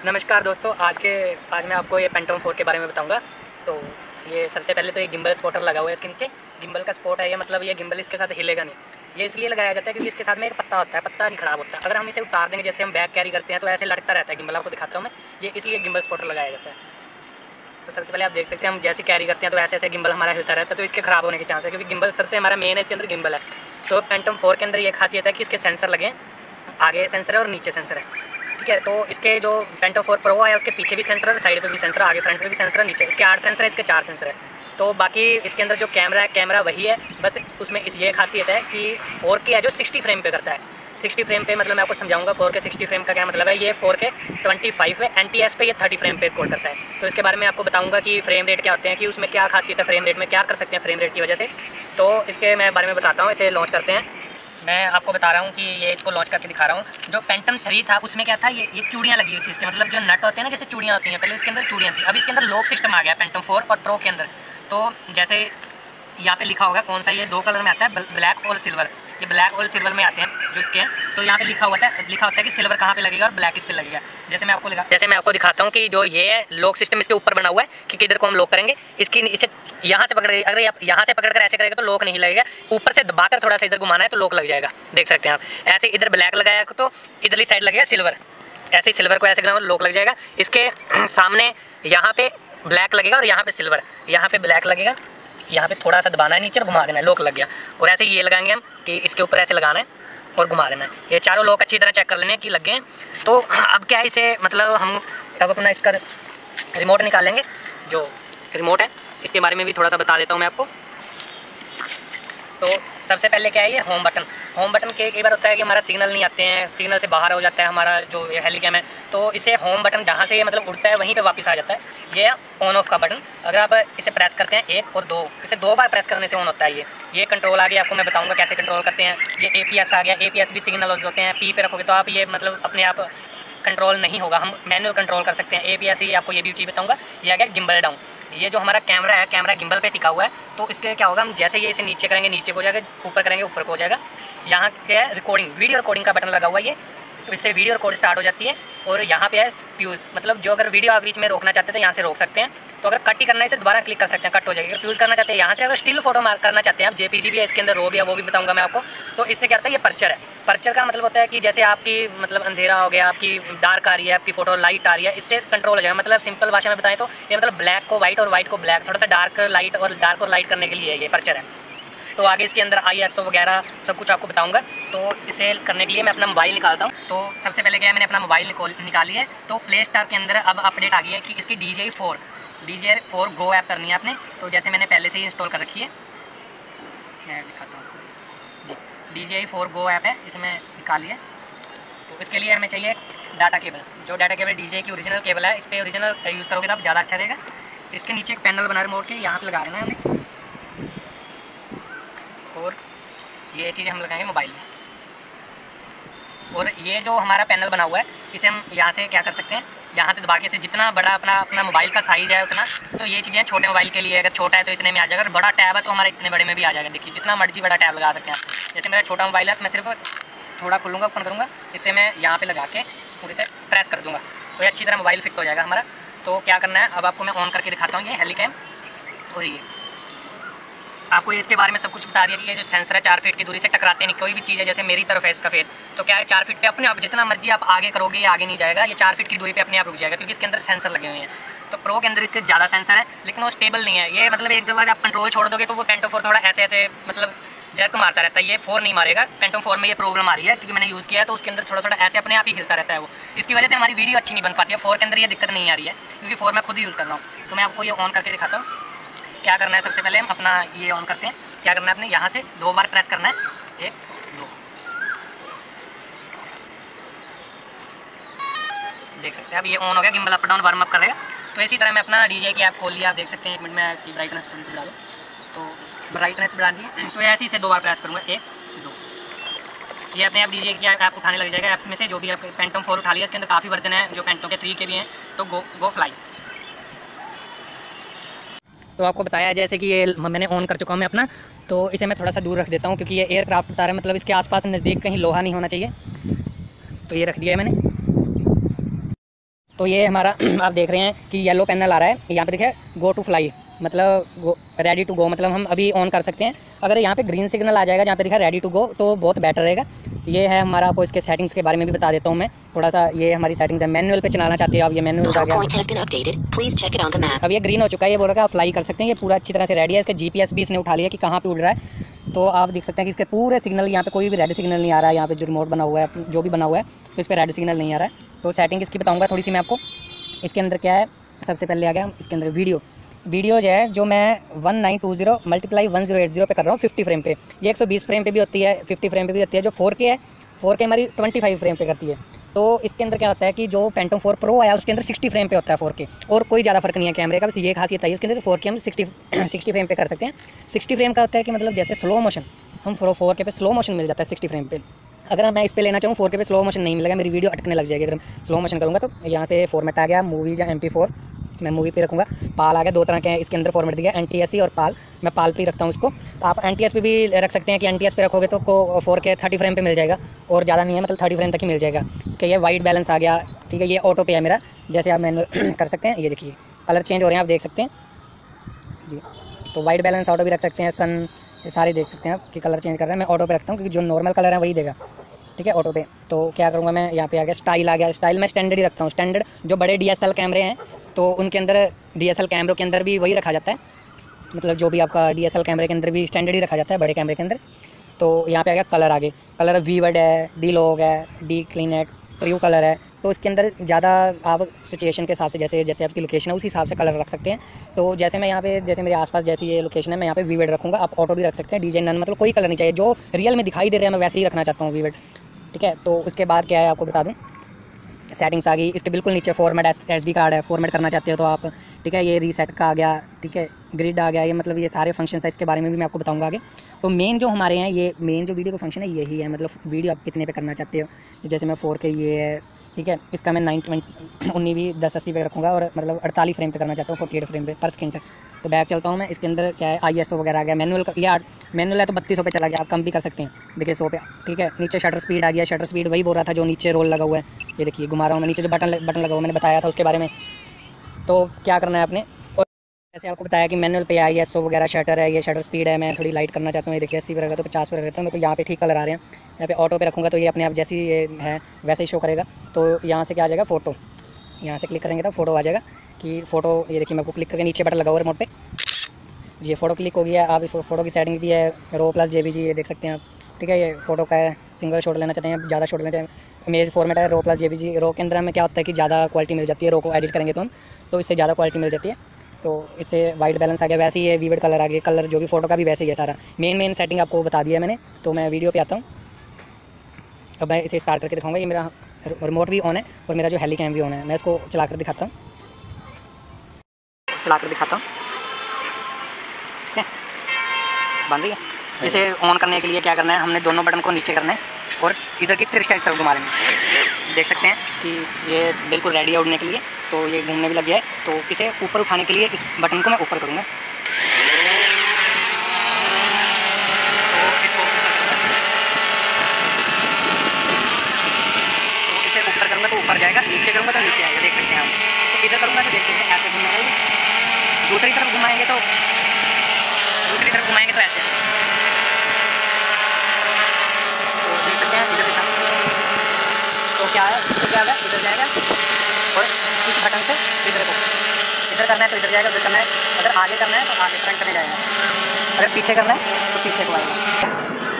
नमस्कार दोस्तों, आज मैं आपको ये पेंटम 4 के बारे में बताऊंगा। तो ये सबसे पहले तो ये गिम्बल स्पॉटर लगा हुआ है इसके नीचे। गिम्बल का स्पॉट है ये, मतलब ये गिम्बल इसके साथ हिलेगा नहीं। ये इसलिए लगाया जाता है क्योंकि इसके साथ में एक पत्ता होता है, पत्ता नहीं खराब होता है। अगर हम इसे उतार देंगे, जैसे हम बैग कैरी करते हैं, तो ऐसे लटकता रहता है गिम्बल। आपको दिखाता हूँ मैं, ये इसलिए गिम्बल स्पॉटर लगाया जाता है। तो सबसे पहले आप देख सकते हैं, हम जैसे कैरी करते हैं तो ऐसे ऐसे गिम्बल हमारा हिलता रहता है, तो इसके खराब होने के चांस है, क्योंकि गिम्बल सबसे हमारा मेन है, इसके अंदर गिम्बल है। सो पेंटम 4 के अंदर ये खासियत है कि इसके सेंसर लगे हैं, आगे सेंसर है और नीचे सेंसर है, ठीक है। तो इसके जो पेंटम 4 प्रो है उसके पीछे भी सेंसर है, साइड पे भी सेंसर है, आगे फ्रंट पे भी सेंसर है, नीचे इसके 8 सेंसर है, इसके 4 सेंसर है। तो बाकी इसके अंदर जो कैमरा है, कैमरा वही है, बस उसमें ये खासियत है कि 4K है जो 60 फ्रेम पे करता है। 60 फ्रेम पे मतलब मैं आपको समझाऊंगा 4K 60 फ्रेम का क्या मतलब है। ये 4K 25 है, NTS पे ये 30 फ्रेम पे रिकॉर्ड करता है। तो इसके बारे में आपको बताऊंगा कि फ्रेम रेट क्या होते हैं, कि उसमें क्या खासियत है, फ्रेम रेट में क्या कर सकते हैं फ्रेम रेट की वजह से। तो इसके मैं बारे में बताता हूँ। इसे लॉन्च करते हैं। मैं आपको बता रहा हूँ कि ये इसको लॉन्च करके दिखा रहा हूँ। जो पेंटम 3 था उसमें क्या था, ये चूड़ियाँ लगी हुई थी इसके, मतलब जो नट होते हैं ना, जैसे चूड़ियाँ होती हैं, पहले उसके अंदर चूड़ियाँ थी। अब इसके अंदर लॉक सिस्टम आ गया पेंटम 4 और प्रो के अंदर। तो जैसे यहाँ पे लिखा होगा कौन सा, ये 2 कलर में आता है, ब्लैक और सिल्वर। ये ब्लैक और सिल्वर में आते हैं जो इसके हैं। तो यहाँ पे लिखा होता है कि सिल्वर कहाँ पे लगेगा और ब्लैक इस पे लगेगा। जैसे मैं आपको दिखाता हूँ कि जो ये है लॉक सिस्टम इसके ऊपर बना हुआ है कि किधर को हम लॉक करेंगे। इसे यहाँ से पकड़, अगर आप यहाँ से पकड़कर ऐसे करेंगे तो लॉक नहीं लगेगा। ऊपर से दबाकर थोड़ा सा इधर घुमाना है तो लॉक लग जाएगा। देख सकते हैं आप, ऐसे इधर ब्लैक लगाया तो इधरली साइड लगेगा सिल्वर। ऐसे ही सिल्वर को ऐसे करना लॉक लग जाएगा। इसके सामने यहाँ पे ब्लैक लगेगा और यहाँ पे सिल्वर, यहाँ पे ब्लैक लगेगा। यहाँ पे थोड़ा सा दबाना है नीचे और घुमा देना है, लॉक लग गया। और ऐसे ये लगाएंगे हम कि इसके ऊपर ऐसे लगाना है और घुमा देना है। ये चारों लॉक अच्छी तरह चेक कर लेने कि लग गए। तो अब क्या है, इसे मतलब हम अब अपना इसका रिमोट निकालेंगे। जो रिमोट है इसके बारे में भी थोड़ा सा बता देता हूँ मैं आपको। तो सबसे पहले क्या है, ये होम बटन के कई बार होता है कि हमारा सिग्नल नहीं आते हैं, सिग्नल से बाहर हो जाता है हमारा जो ये हेलीकैम है। तो इसे होम बटन जहाँ से ये मतलब उड़ता है वहीं पे वापस आ जाता है। ये ऑन ऑफ का बटन, अगर आप इसे प्रेस करते हैं 1 और 2, इसे 2 बार प्रेस करने से ऑन होता है। ये कंट्रोल आ गया, आपको मैं बताऊँगा कैसे कंट्रोल करते हैं। ये APS आ गया, APS भी सिग्नल होते हैं। P पे रखोगे तो आप ये मतलब अपने आप कंट्रोल नहीं होगा, हम मैनुअल कंट्रोल कर सकते हैं। APS ही आपको ये भी चीज़ बताऊँगा। ये आ गया गिम्बल डाउन। ये जो हमारा कैमरा है, कैमरा गिम्बल पे टिका हुआ है। तो इसके क्या होगा, हम जैसे ये इसे नीचे करेंगे नीचे को हो जाएगा, ऊपर करेंगे ऊपर को हो जाएगा। यहाँ पे है रिकॉर्डिंग, वीडियो रिकॉर्डिंग का बटन लगा हुआ है ये, तो इससे वीडियो रिकॉर्ड स्टार्ट हो जाती है। और यहाँ पे है फ्यूज़, मतलब जो अगर वीडियो आप बीच में रोकना चाहते हैं तो यहाँ से रोक सकते हैं। तो अगर कट ही करना है इसे दोबारा क्लिक कर सकते हैं, कट हो जाएगी। अगर फ्यूज़ करना चाहते हैं यहाँ से, अगर स्टिल फोटो करना चाहते हैं आप, JPG भी है इसके अंदर, रो भी है, वो भी बताऊँगा मैं आपको। तो इससे क्या होता है, ये पर्चर है। पर्चर का मतलब होता है कि जैसे आपकी मतलब अंधेरा हो गया, आपकी डार्क आ रही है, आपकी फ़ोटो लाइट आ रही है, इससे कंट्रोल हो जाएगा। मतलब सिंपल भाषा में बताएं तो ये मतलब ब्लैक को वाइट और वाइट को ब्लैक, थोड़ा सा डार्क और लाइट करने के लिए ये पर्चर है। तो आगे इसके अंदर ISO वगैरह सब कुछ आपको बताऊंगा। तो इसे करने के लिए मैं अपना मोबाइल निकालता हूँ। तो सबसे पहले क्या है, मैंने अपना मोबाइल निकाली है। तो प्ले स्टोर के अंदर अब अपडेट आ गई है कि इसकी DJI 4 गो ऐप करनी है आपने। तो जैसे मैंने पहले से ही इंस्टॉल कर रखी है, मैं दिखाता हूँ जी। DJI 4 गो ऐप है, इसे मैं निकाली है। तो इसके लिए हमें चाहिए डाटा केबल। जो डाटा केबल DJI की ओरिजिनल केबल है, इस पर ओरिजिनल यूज़ करोगे तो आप ज़्यादा अच्छा रहेगा। इसके नीचे एक पैनल बना रिमोट के, यहाँ पर लगा देना है हमें। और ये चीज़ हम लगाएंगे मोबाइल में। और ये जो हमारा पैनल बना हुआ है, इसे हम यहाँ से क्या कर सकते हैं, यहाँ से दबा के इसे जितना बड़ा अपना मोबाइल का साइज़ है उतना। तो ये चीज़ें छोटे मोबाइल के लिए, अगर छोटा है तो इतने में आ जाएगा, अगर बड़ा टैब है तो हमारा इतने बड़े में भी आ जाएगा। देखिए जितना मर्जी बड़ा टैब लगा सकते हैं आप। जैसे मेरा छोटा मोबाइल है तो मैं सिर्फ थोड़ा खोलूँगा, ओपन करूँगा, इससे मैं यहाँ पर लगा के और इसे प्रेस कर दूँगा तो ये अच्छी तरह मोबाइल फिट हो जाएगा हमारा। तो क्या करना है, अब आपको मैं ऑन करके दिखाता हूँ। ये हेलीकैम, और ये आपको ये इसके बारे में सब कुछ बता दिया कि ये जो सेंसर है 4 फीट की दूरी से टकराते नहीं कोई भी चीज़ है। जैसे मेरी तरफ है इसका फेस, तो क्या है 4 फीट पे अपने आप जितना मर्जी आप आगे करोगे ये आगे नहीं जाएगा, ये 4 फीट की दूरी पे अपने आप रुक जाएगा, क्योंकि इसके अंदर सेंसर लगे हुए हैं। तो प्रो के अंदर इसके ज़्यादा सेंसर है, लेकिन वो स्टेबल नहीं है। ये मतलब एक दो बार आप कंट्रोल छोड़ दोगे तो वो पेंटम 4 थोड़ा ऐसे मतलब जर्क मारता रहता है। ये 4 नहीं मारेगा। पेंटम 4 में ये प्रॉब्लम आ रही है क्योंकि मैंने यूज़ किया है, तो उसके अंदर थोड़ा ऐसे अपने आप ही हिलता रहता है वो। इसकी वजह से हमारी वीडियो अच्छी नहीं बन पाती है। 4 के अंदर ये दिक्कत नहीं आ रही है, क्योंकि 4 मैं खुद ही यूज़ कर रहा हूँ। तो मैं आपको ये ऑन करके दिखाता हूँ। क्या करना है, सबसे पहले हम अपना ये ऑन करते हैं। क्या करना है, अपने यहाँ से 2 बार प्रेस करना है, 1 2। देख सकते हैं अब ये ऑन हो गया, gimbal up down warm up करेगा। तो इसी तरह मैं अपना DJI की ऐप खोल लिया, आप देख सकते हैं। 1 मिनट में इसकी ब्राइटनेस थोड़ी सी बढ़ा दूँ, तो ब्राइटनेस बढ़ा दी। तो ऐसे ही से 2 बार प्रेस करूँगा, 1 2। ये अपने आप DJI की ऐप उठाने लग जाएगा। ऐप्स में से जो भी आप पेंटम 4 उठा लिया, इसके अंदर काफ़ी वर्जन है जो पेंटम के 3 के भी हैं। तो गो फ्लाई। तो आपको बताया जैसे कि ये मैंने ऑन कर चुका हूँ मैं अपना। तो इसे मैं थोड़ा सा दूर रख देता हूँ, क्योंकि ये एयरक्राफ्ट उतार है, मतलब इसके आसपास नज़दीक कहीं लोहा नहीं होना चाहिए। तो ये रख दिया है मैंने। तो ये हमारा आप देख रहे हैं कि येलो पैनल आ रहा है, यहाँ पे देखिए गो टू फ्लाई, मतलब रेडी टू गो, मतलब हम अभी ऑन कर सकते हैं। अगर यहाँ पे ग्रीन सिग्नल आ जाएगा जहाँ पे लिखा है रेडी टू गो तो बहुत बेटर रहेगा। ये है हमारा, आपको इसके सेटिंग्स के बारे में भी बता देता हूँ मैं थोड़ा सा। ये हमारी सेटिंग्स है, मैनुअल पे चलाना चाहते हो आप, ये मैनुअल आ गया। अब ये ग्रीन हो चुका है, ये बोल रहा है आप फ्लाई कर सकते हैं। ये पूरा अच्छी तरह से रेडी है, इसका GPS भी इसने उठा लिया कि कहाँ पे उड़ रहा है। तो आप देख सकते हैं कि इसके पूरे सिग्नल, यहाँ पे कोई भी रेड सिग्नल नहीं आ रहा है। यहाँ पे जो रिमोट बना हुआ है, जो भी बना हुआ है, तो इस पर रेड सिग्नल नहीं आ रहा है। तो सेटिंग इसकी बताऊँगा थोड़ी सी मैं आपको। इसके अंदर क्या है, सबसे पहले आ गया इसके अंदर वीडियो जो है, जो मैं 1920 × 1080 पे कर रहा हूँ 50 फ्रेम पे। ये 120 फ्रेम पे भी होती है, 50 फ्रेम पे भी होती है। जो 4K है, 4K हमारी 25 फ्रेम पे करती है। तो इसके अंदर क्या होता है कि जो पेंटम 4 प्रो आया उसके अंदर 60 फ्रेम पे होता है 4K, और कोई ज़्यादा फर्क नहीं है कैमरे का, बस ये खासियत है उसके अंदर 4K हम 60 फ्रेम पे कर सकते हैं। 60 फ्रेम का होता है कि मतलब जैसे स्लो मोशन, हम 4K पे स्लो मोशन मिल जाता है 60 फ्रेम पे। अगर मैं इस पे लेना चाहूँ 4K पे स्लो मोशन नहीं मिलेगा, मेरी वीडियो अटकने लग जाएगी अगर मैं स्लो मोशन करूँगा। तो यहाँ पे फॉर्मेट आ गया मूवीज या MP4, मैं मूवी पे रखूँगा। पाल आ गया, दो तरह के इसके अंदर फॉर्मेट दिया, NTSC और पाल। मैं पाल पे रखता हूँ इसको। तो आप NTS पे भी रख सकते हैं कि NTS पे रखोगे तो को 4K 30 फ्रेम पे मिल जाएगा, और ज़्यादा नहीं है, मतलब 30 फ्रेम तक ही मिल जाएगा। कि ये वाइट बैलेंस आ गया, ठीक है। ये ऑटो पे है मेरा, जैसे आप मैनुअल कर सकते हैं। ये देखिए कलर चेंज हो रहे हैं, आप देख सकते हैं जी। तो वाइट बैलेंस ऑटो भी रख सकते हैं, सन, ये सारे देख सकते हैं आप कि कलर चेंज कर रहे हैं। मैं ऑटो पे रखता हूँ क्योंकि जो नॉर्मल कलर है वही देगा, ठीक है, ऑटो पे। तो क्या करूँगा मैं, यहाँ पे आ गया स्टाइल आ गया। स्टाइल मैं स्टैंडर्ड ही रखता हूँ। स्टैंडर्ड जो बड़े DSL कैमरे हैं तो उनके अंदर, DSL कैमरों के अंदर भी वही रखा जाता है, मतलब जो भी आपका DSL कैमरे के अंदर भी स्टैंडर्ड ही रखा जाता है बड़े कैमरे के अंदर। तो यहाँ पे आ गया कलर आगे, कलर वीवर्ड है, डी लॉग है, डी क्लीन है, ट्रू कलर है। तो इसके अंदर ज़्यादा आप सिचुएशन के हिसाब से, जैसे जैसे आपकी लोकेशन है उस हिसाब से कलर रख सकते हैं। तो जैसे मैं यहाँ पे, जैसे मेरे आसपास जैसी ये लोकेशन है, मैं यहाँ पे वीवर्ड रखूँगा। आप ऑटो भी रख सकते हैं, डीजे नन, मतलब कोई कलर नहीं चाहिए, जो रियल में दिखाई दे रहा है मैं वैसे ही रखना चाहता हूँ वीवर्ड, ठीक है। तो उसके बाद क्या है आपको बता दूँ, सेटिंग्स आ गई। इसके बिल्कुल नीचे फॉर्मेट SD कार्ड है, फॉर्मेट करना चाहते हो तो आप, ठीक है। ये रीसेट का आ गया, ठीक है, ग्रिड आ गया। ये मतलब ये सारे फंक्शंस है, इसके बारे में भी मैं आपको बताऊंगा आगे। तो मेन जो हमारे हैं, ये मेन जो वीडियो का फंक्शन है यही है, मतलब वीडियो आप कितने पे करना चाहते हो। जैसे मैं 4K ये है, ठीक है, इसका मैं 1080 पे रखूँगा, और मतलब 48 फ्रेम पे करना चाहता हूँ, 48 फ्रेम पे पर सेकंड। तो बैक चलता हूँ मैं, इसके अंदर क्या है, ISO वगैरह आ गया। मैनुअल का ये मैनुअल है तो 3200 पे चला गया, आप कम भी कर सकते हैं, देखिए 100 पे, ठीक है। नीचे शटर स्पीड आ गया, शटर स्पीड वही बोल रहा था जो नीचे रोल लगा हुआ है, ये देखिए घुमा रहा हूँ मैं, नीचे जो बटन लगा हुआ मैंने बताया था उसके बारे में। तो क्या करना है आपने, और जैसे आपको बताया कि मैनुअल पे ISO वगैरह शटर है, ये शटर स्पीड है। मैं थोड़ी लाइट करना चाहता हूँ, ये देखिए 80 पे रखा तो 50 पे रखता हूँ, मेरे को यहाँ पे ठीक कलर आ रहे हैं। यहाँ पे ऑटो पे रखूँगा तो ये अपने आप जैसी ये है वैसे ही शो करेगा। तो यहाँ से क्या आ जाएगा, फ़ोटो, यहाँ से क्लिक करेंगे तो फ़ोटो आ जाएगा कि फ़ोटो, ये देखिए मैं आपको क्लिक करके नीचे बटन लगा हुआ है रिमोट पे, ये फ़ोटो क्लिक हो गया। आप फ़ोटो की सेटिंग भी है, RAW + JPG, ये देख सकते हैं आप, ठीक है। ये फ़ोटो का है, सिंगल शॉट लेना चाहते हैं, ज़्यादा शॉट लेना चाहते हैं, इमेज फॉर्मेट है RAW + JPG। RAW के अंदर हमें क्या होता है कि ज़्यादा क्वालिटी मिल जाती है, RAW को एडिट करेंगे तो हम, तो इससे ज़्यादा क्वालिटी मिल जाती है। तो इससे वाइट बैलेंस आ गया, वैसे ही ये वीवर्ड कलर आ गया, कलर जो भी फ़ोटो का भी वैसे ही है सारा। मेन सेटिंग आपको बता दिया है मैंने। तो मैं वीडियो पे आता हूँ, अब मैं इसे स्टार्ट करके दिखाऊंगा। ये मेरा रिमोट भी ऑन है और मेरा जो हेली कैम भी ऑन है। मैं इसको चला कर दिखाता हूँ, ठीक है, बन रही है। इसे ऑन करने के लिए क्या करना है, हमने दोनों बटन को नीचे करना है और इधर की तिरछा की तरफ घुमा लेंगे। देख सकते हैं कि ये बिल्कुल रेडी है उड़ने के लिए, तो ये घूमने भी लग गया है। तो इसे ऊपर उठाने के लिए इस बटन को मैं ऊपर करूँगा, तो इसे ऊपर करूँगा तो ऊपर जाएगा, नीचे करूँगा तो नीचे आएगा, देख सकते हैं आप। तो इधर करूँगा तो देख सकते हैं ऐसे घूमेगा, दूसरी तरफ घुमाएंगे तो ऐसे, तो देख सकते हैं इधर दिखा। तो क्या है, इससे क्या होगा, इधर जाएगा और इस बटन से इधर को, इधर करना है तो इधर जाएगा, उधर करना है, अगर आगे करना है तो आगे फ्रंट में जाएगा, अगर पीछे करना है तो पीछे को आएगा।